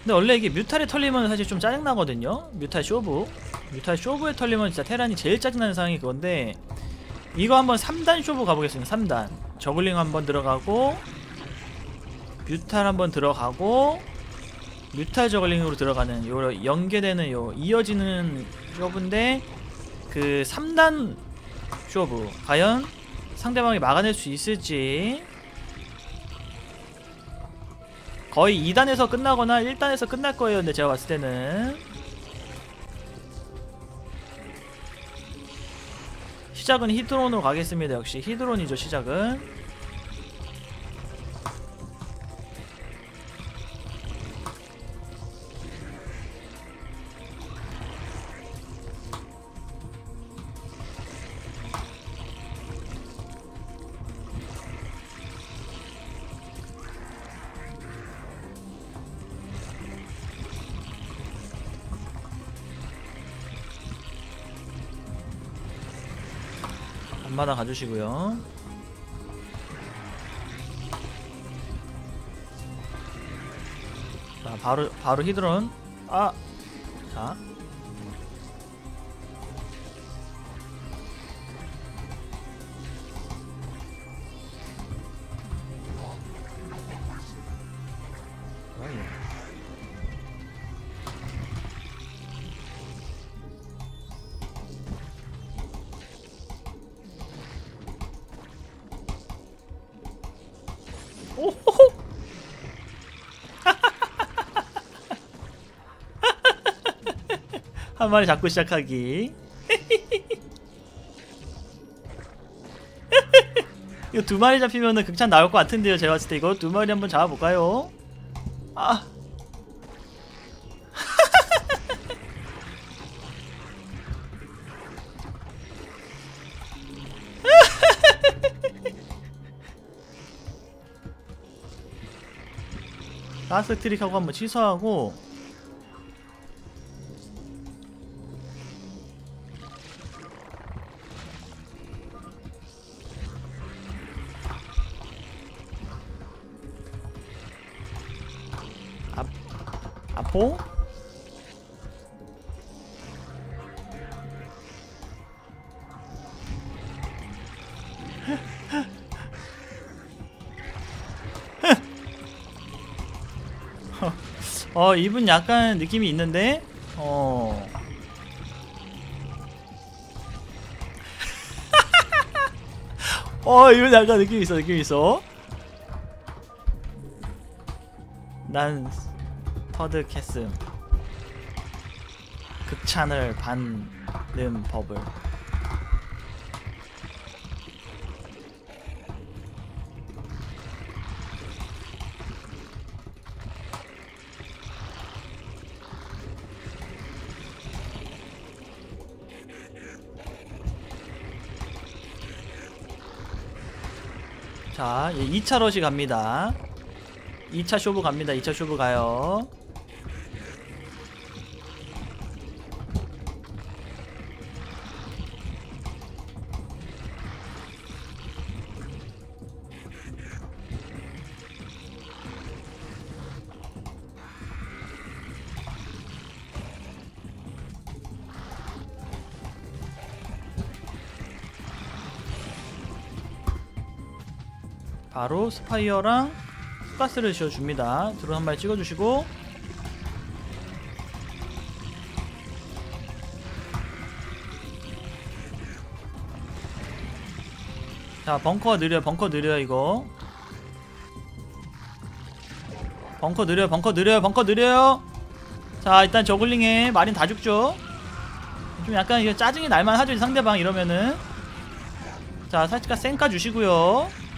근데 원래 이게 뮤탈에 털리면 사실 좀 짜증나거든요. 뮤탈 쇼부에 털리면 진짜 테란이 제일 짜증나는 상황이 그건데, 이거 한번 3단 쇼부 가보겠습니다. 3단 저글링 한번 들어가고 뮤탈 한번 들어가고 뮤탈 저글링으로 들어가는 요 연계되는 요 이어지는 쇼부인데, 그 3단 쇼부 과연 상대방이 막아낼 수 있을지. 거의 2단에서 끝나거나 1단에서 끝날 거예요. 근데 제가 봤을 때는 시작은 히드론으로 가겠습니다. 역시 히드론이죠, 시작은. 앞마당 가주시고요. 자, 바로 히드론. 자, 오호호! 한 마리 잡고 시작하기. 이거 두 마리 잡히면은 극찬 나올 것 같은데요. 제가 봤을 때 이거 두 마리 한번 잡아볼까요? 아. 가스 트릭하고 한번 취소하고, 아포? 이분 약간 느낌이 있는데? 이분 약간 느낌이 있어. 난 터드 캐슴 극찬을 받는 법을. 자, 2차 러시 갑니다. 2차 쇼부 갑니다. 2차 쇼부 가요. 바로 스파이어랑 가스를 지어줍니다. 드론 한 마리 찍어주시고, 자, 벙커 느려요 이거. 벙커 느려요. 자, 일단 저글링에 마린 다 죽죠. 좀 약간 이거 짜증이 날만 하죠, 상대방 이러면은. 자, 살짝 쌩까 주시고요.